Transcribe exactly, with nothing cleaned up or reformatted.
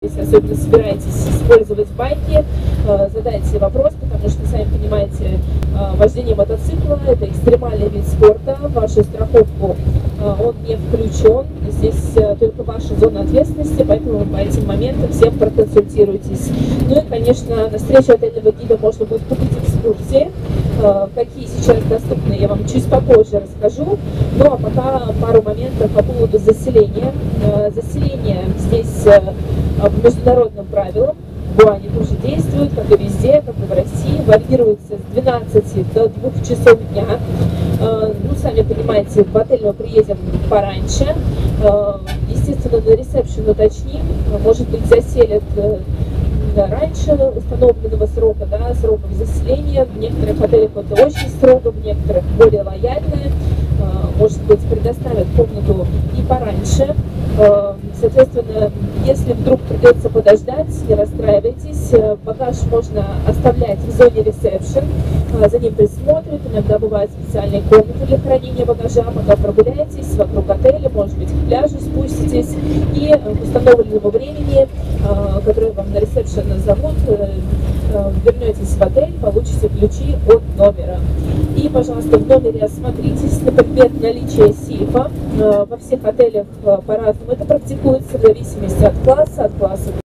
Если особенно собираетесь использовать байки, задайте вопрос, потому что, сами понимаете, вождение мотоцикла – это экстремальный вид спорта. В вашу страховку он не включен. Здесь только ваша зона ответственности, поэтому по этим моментам всем проконсультируйтесь. Ну и, конечно, на встречу отельного гида можно будет купить экскурсии. Какие сейчас доступны, я вам чуть попозже расскажу. Ну а пока пару моментов по поводу заселения. Заселение здесь по международным правилам. Они тоже действуют, как и везде, как и в России, варьируются с двенадцати до двух часов дня. Ну, сами понимаете, в отель мы приедем пораньше. Естественно, на ресепшн уточним, может быть, заселят раньше установленного срока, да, сроков заселения. В некоторых отелях это очень строго, в некоторых более лояльные. Может быть, предоставят комнату и пораньше. Соответственно, если вдруг придется подождать, не расстраивайтесь, багаж можно оставлять в зоне ресепшн, за ним присмотрят, иногда бывают специальные комнаты для хранения багажа, пока прогуляетесь вокруг отеля, может быть, к пляжу спуститесь, и к установленному времени, которое вам на ресепшн назовут, вернетесь в отель, получите ключи от номера. И, пожалуйста, в номере осмотритесь на предмет наличия сейфа. Во всех отелях по-разному это практикуется в зависимости от класса, от класса